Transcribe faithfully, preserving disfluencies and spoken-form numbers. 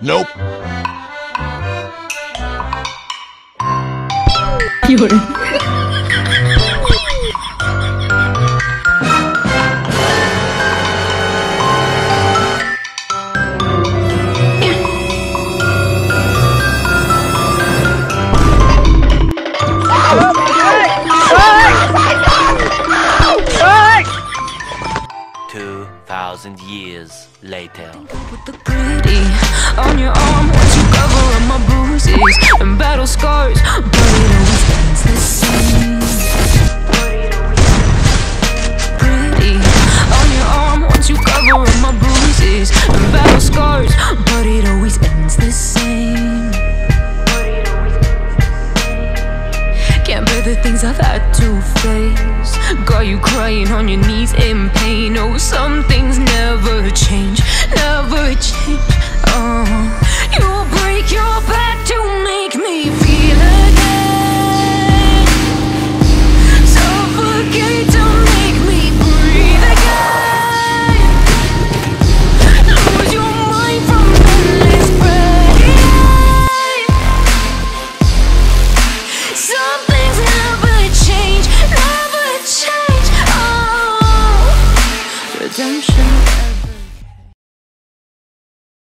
Nope. Two thousand years later. With the gritty on your arm, once you cover up my bruises and battle scars, but it always ends the same. Gritty on your arm, once you cover up my bruises and battle scars, but it always ends the same. Can't bear the things I've had to face. Got you crying on your knees in pain. Oh, some things never change, never change.